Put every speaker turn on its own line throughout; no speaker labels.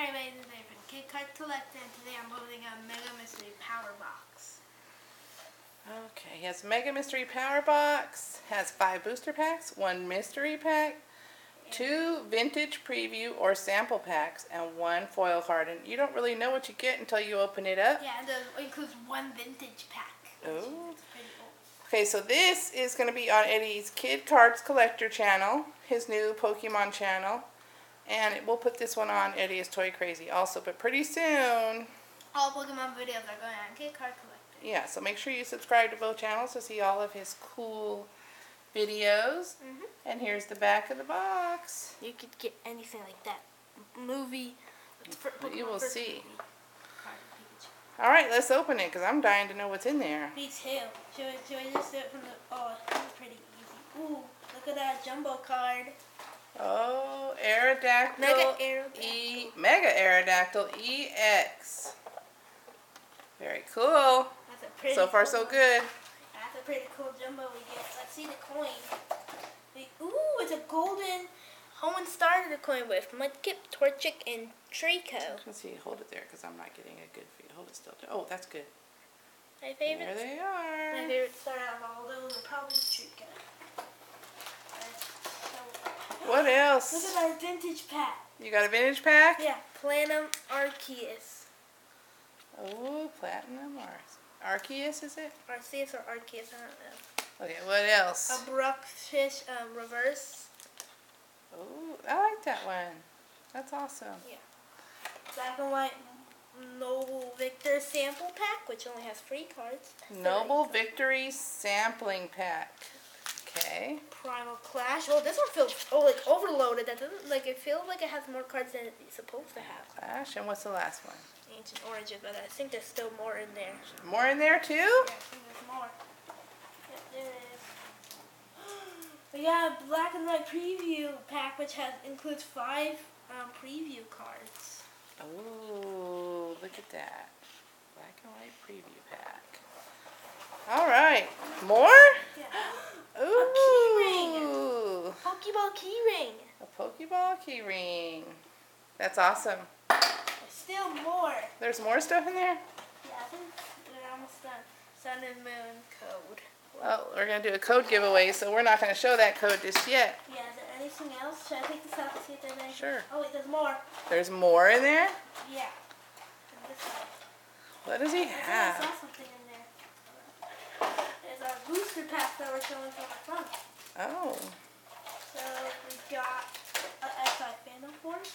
Hi everybody, this is Dave from Kid Card Collector, and today I'm opening a Mega Mystery Power Box.
Okay, he has Mega Mystery Power Box, has 5 booster packs, 1 mystery pack, 2 vintage preview or sample packs, and 1 foil card. And you don't really know what you get until you open it up.
Yeah, and it includes 1 vintage pack.
Oh.
Pretty old.
Okay, so this is going to be on Eddie's Kid Cards Collector channel, his new Pokemon channel. And we'll put this one on Eddie is Toy Crazy also, but pretty soon.
All Pokemon videos are going on Kid Card Collector.
Yeah, so make sure you subscribe to both channels to see all of his cool videos. And here's the back of the box.
You could get anything like that. Movie.
You will see.
Card,
Alright, let's open it because I'm dying to know what's in there.
Me too. Should I just do it from the... Oh, this is pretty easy. Ooh, look at that jumbo card.
Oh, Aerodactyl Mega Aerodactyl EX. Very cool.
That's a pretty
so far
cool
so
one.
good.
That's a pretty cool jumbo we get. Let's see the coin. Ooh, it's a golden Hoenn starter coin with Mudkip, Torchic, and Draco.
Let's see, hold it there because I'm not getting a good feel. Hold it still. Oh, that's good.
My favorite.
There they are.
My favorite start out of all those are probably Draco.
What else?
Look at our vintage pack.
You got a vintage pack?
Yeah, Platinum Arceus.
Oh, Platinum Arceus, is it?
Arceus or Arceus, I don't know.
Okay, what else?
A Brockfish Reverse.
Oh, I like that one. That's awesome.
Yeah. Black and White Noble Victor Sample Pack, which only has 3 cards.
Noble Victory Sampling Pack. Okay.
Primal Clash. Oh, this one feels like overloaded. That doesn't it feels like it has more cards than it's supposed to have.
Clash, and what's the last one?
Ancient Origin, but I think there's still more in there.
More in there too?
Yeah, I think there's more. Yep, there is. We got a Black and White Preview Pack, which includes 5 preview cards.
Oh, look at that. Black and White Preview Pack. All right. More?
Yeah.
Ooh.
A key ring. Pokeball key ring.
A Pokeball key ring. That's awesome.
There's still more.
There's more stuff in there?
Yeah, I think they're almost done. Sun and Moon code.
Well, we're going to do a code giveaway, so we're not going to show that code just yet.
Yeah, is there anything else? Should I take this out to see if there's anything?
Sure.
Oh, wait, there's more.
There's more in there?
Yeah. And this side.
What does he
I
have?
saw something in there. There's our booster pack that we're showing from the front.
Oh.
So we got an XI Phantom Force,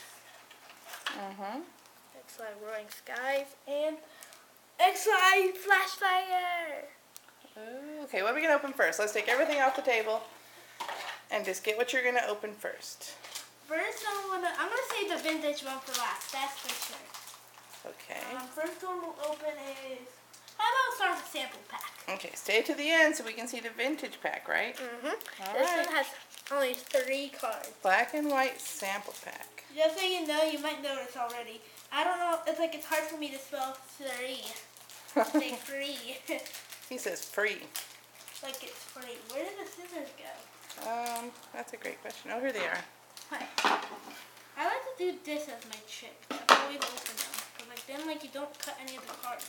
XI Roaring Skies, and XI Flashfire.
Ooh, okay, what are we going to open first? Let's take everything off the table and just get what you're going to open first.
First, I'm gonna save the vintage one for last. That's for sure.
Okay.
First one we'll open is. How about start with a sample pack?
Okay, stay to the end so we can see the vintage pack, right? All
This
right.
one has only 3 cards.
Black and White Sample Pack.
Just so you know, you might notice already. I don't know. It's hard for me to spell 3. Say free.
He says free.
Like it's free. Where did the scissors go?
That's a great question. Oh, here they are.
Hi. I like to do this as my trick. I've always opened them. Because then you don't cut any of the cards.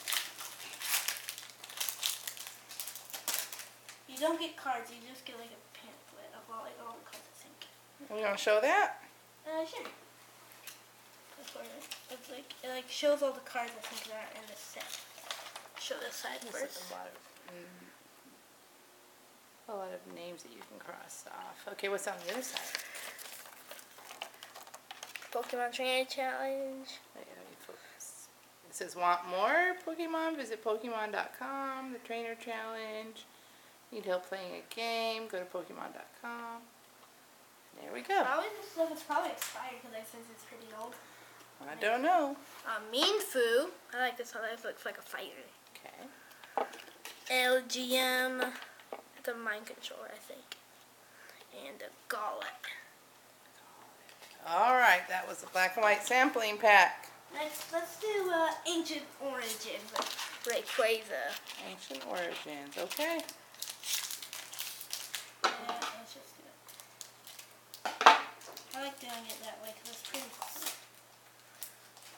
You don't get cards, you just get a pamphlet of all the cards, I think.
We want to show that?
Sure. That's what it shows all the cards I think that are in the set. Show this side
This
first.
is a lot of names that you can cross off. Okay, what's on the other side?
Pokemon Trainer Challenge.
Let me focus. It says, want more Pokemon? Visit Pokemon.com, the Trainer Challenge. Need help playing a game? Go to Pokemon.com. There we go.
Probably this stuff is probably expired since it's pretty old.
I don't know.
Mean Foo. I like this one. It looks like a fighter.
Okay.
LGM. It's a mind controller, I think. And a Gauntlet.
Alright, that was the Black and White Sampling Pack.
Next, let's do Ancient Origin with Rayquaza.
Ancient Origins, okay.
Yeah, let's just do it. I like doing it that way because it's pretty cool.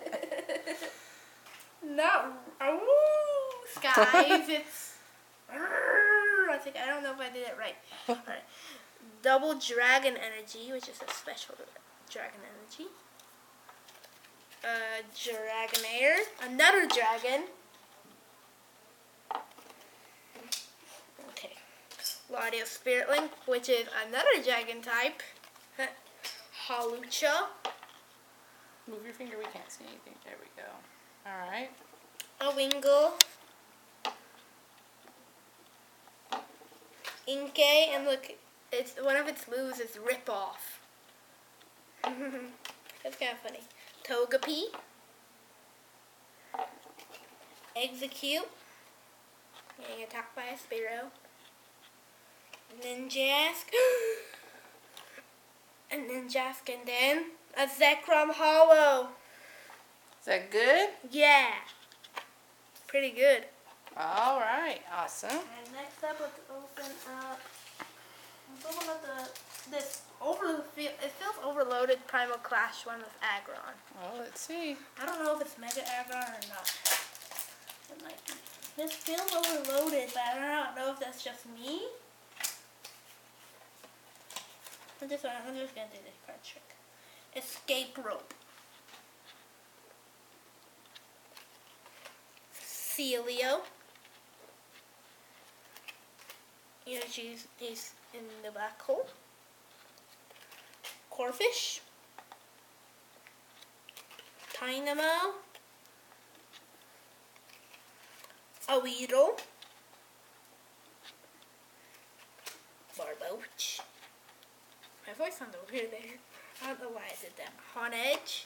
Not skies. It's. I don't know if I did it right. All right. Double Dragon Energy, which is a special Dragon Energy. Dragonair, another dragon. Okay. Latios Spiritling, which is another dragon type. Hawlucha.
Move your finger, we can't see anything. There we go. Alright.
A Wingull. Inkay, and look, it's one of its moves is Rip Off. That's kind of funny. Togepi. Execute. Getting attacked by a Spearow. Ninjask. A Ninjask, and then a Zekrom Hollow.
Is that good?
Yeah. Pretty good.
Alright, awesome.
And next up, let's open up. Let's open up this it feels overloaded Primal Clash one with Aggron.
Well, let's see.
I don't know if it's Mega Aggron or not. It might be. This feels overloaded, but I don't know if that's just me. I'm just gonna do this card trick. Escape Rope. Celio. You know, he's in the black hole. Corphish. Dynamo. A Weedle. Barboach. My voice sounds weird there. I don't know why I did that. Honedge.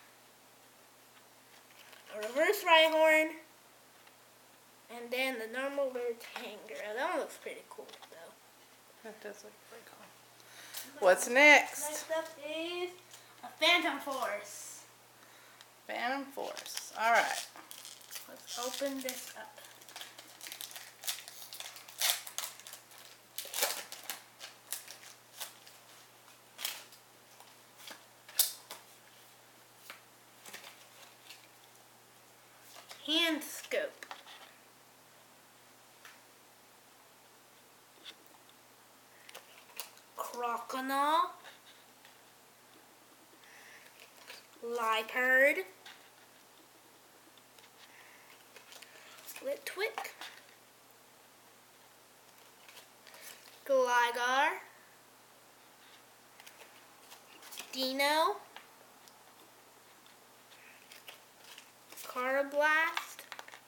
A Reverse Rhyhorn. And then the normal weird Tangrowth. That one looks pretty cool, though.
That does look pretty cool. What's next?
Next up is a Phantom Force.
Phantom Force. Alright.
Let's open this up. Hand Scope. Croconaw. Liepard. Litwick. Gligar. Dino. Carablast.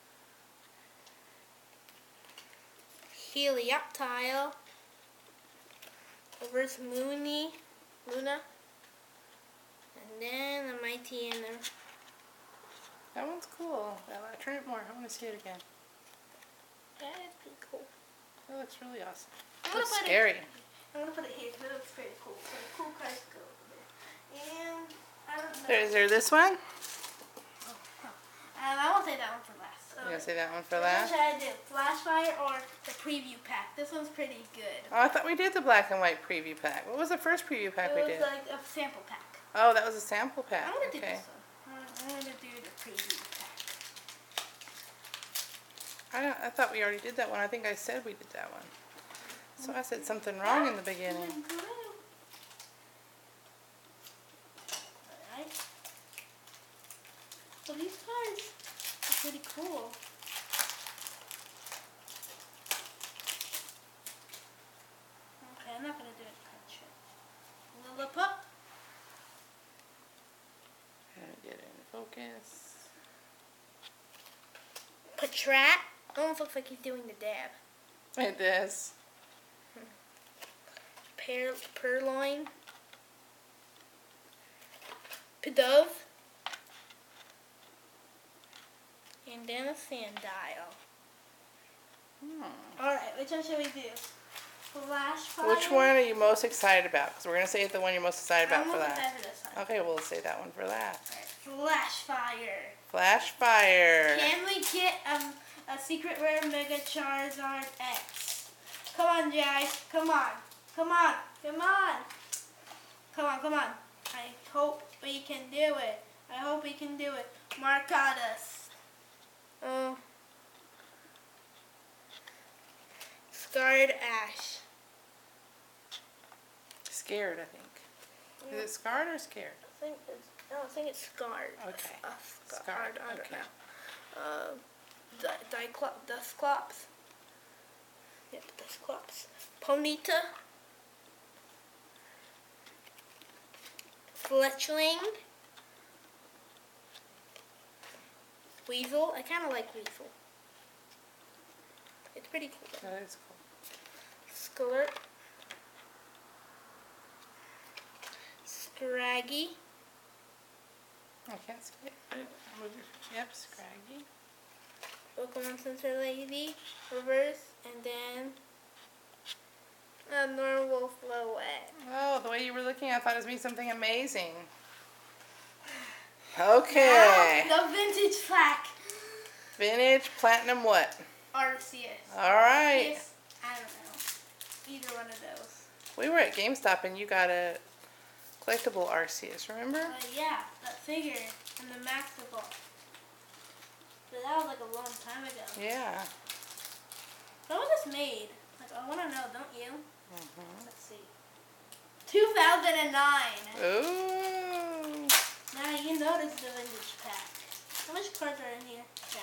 Helioptile. Reverse Luna. And then a Mighty Inner.
That one's cool. Turn it more. I want to see it again.
That is pretty cool.
That looks really awesome.
I'm
It
gonna
looks
put
scary.
I'm going to put it here because it looks pretty cool. So the cool cards go over there. And I don't know.
Is there this one?
I won't say that one for last. So
You gonna say that one for
what
last?
should I do? Flashfire or the preview pack? This one's pretty good.
Oh, I thought we did the black and white preview pack. What was the first preview pack we
It was
did?
like a sample pack.
Oh, that was a sample pack.
I'm going to do
Okay.
this one. I'm going to do the preview pack.
I thought we already did that one. I think I said we did that one. So I said something wrong in the beginning.
Alright. So these cards are pretty cool. Okay, I'm not gonna do a card trick. Lilliput.
Gotta get in focus.
Patrat. Almost looks like he's doing the dab.
It does.
Purloin. Pidove. And then a Sandile. Alright, which one should we do? Flash Fire?
Which one are you most excited about? Because we're going to say the one you're most excited about
I'm
for
most
last.
excited for this one.
Okay, we'll say that one for last.
Alright, Flash Fire.
Flash Fire.
Can we get a secret rare Mega Charizard X? Come on, Jai. Come on. Come on. Come on. Come on, come on. I hope we can do it. I hope we can do it. Marcadas. Scarred Ash.
Scared, I think. Is it scarred or scared?
I think it's scarred.
Okay.
Scarred. I don't
okay.
know. Dusclops. Yep, Dusclops. Ponyta. Fletchling. Weasel. I kind of like Weasel. It's pretty cool.
That is cool.
Skullet. Scraggy.
I can't see it. Yep, Scraggy.
Pokemon Center Lady. Reverse. And then a normal Floette.
Oh, the way you were looking, I thought it was going to be something amazing. Okay.
Now, the vintage plaque.
Vintage Platinum what?
Arceus.
All right.
Yes, I don't know. Either one of those.
We were at GameStop and you got a collectible Arceus, remember?
Yeah, that figure and the Maxable. But that was like a long time ago.
Yeah.
When was this made? Like, I want to know, don't you? Let's see. 2009.
Ooh.
Now you notice the vintage pack. How much cards are in here? 10.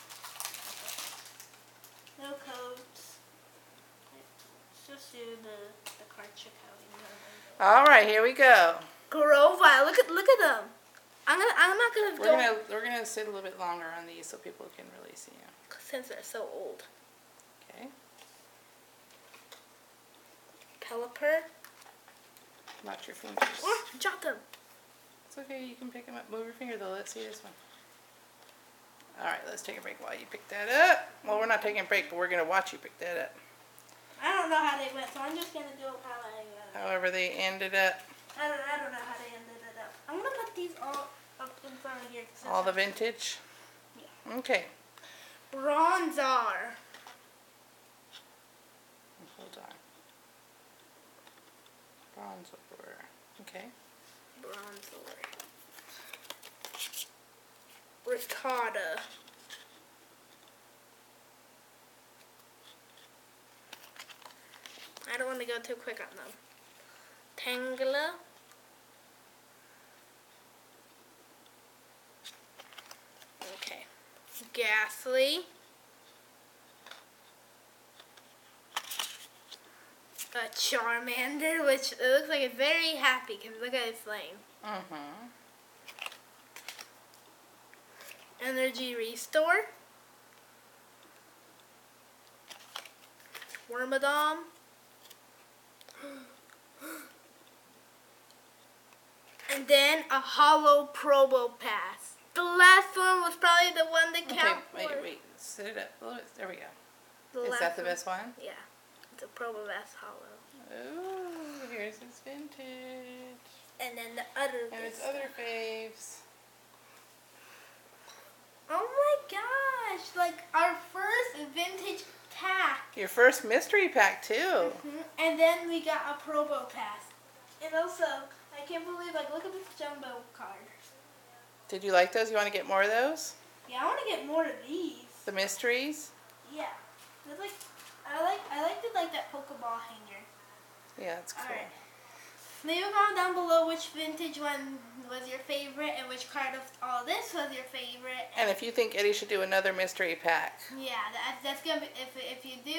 No codes. Let's just do the card trick how we know.
All right, here we go.
Grovyle, look at them. I'm not gonna
We're gonna sit a little bit longer on these so people can really see them.
since they're so old.
Okay.
Pelipper.
Watch your fingers.
Oh, drop them.
It's okay. You can pick them up. Move your finger though. Let's see this one. All right, let's take a break while you pick that up. Well, we're not taking a break, but we're gonna watch you pick that up.
I don't know how they went, so I'm just gonna do it how I.
However they ended up.
I don't know how they ended it up. I'm gonna put these all up in front of here.
All the vintage?
Yeah.
Okay.
Bronzor.
Hold on. Bronzor. Okay.
Bronzor. Ricotta. I don't want to go too quick on them. Tangela. Okay. Ghastly. A Charmander, which it looks like it's very happy because look at its flame.
Mm-hmm.
Energy Restore. Wormadam. And then a Hollow Probopass. The last one was probably the one that counted.
Okay, wait. Sit it up a little bit. There we go.
The
Is
last
that the
one.
best one?
Yeah. It's a Probopass Hollow.
Ooh, here's its vintage.
And then the other.
And its other faves.
Oh my gosh! Like our first vintage pack.
Your first mystery pack, too.
And then we got a Probopass. And also, I can't believe, like, look at this jumbo card.
Did you like those? You want to get more of those?
Yeah, I want to get more of these.
The mysteries?
Yeah. There's like, I like that Pokeball hanger.
Yeah, it's cool.
Alright. Leave a comment down below which vintage one was your favorite and which card of all this was your favorite.
And if you think Eddie should do another mystery pack.
Yeah, that's gonna be, if you do,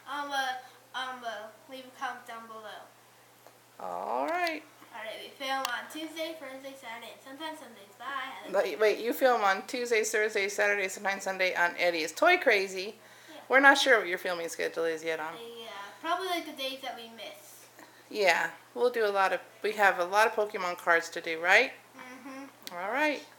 leave a comment down below.
Alright.
Alright, we film on Tuesday, Thursday, Saturday, and sometimes Sundays. Bye.
Wait, you film on Tuesdays, Thursdays, Saturdays, sometimes Sunday on Eddie's Toy Crazy.
Yeah.
We're not sure what your filming schedule is yet on.
Yeah, probably like the days that we miss.
Yeah, we have a lot of Pokemon cards to do, right?
Mm-hmm.
Alright.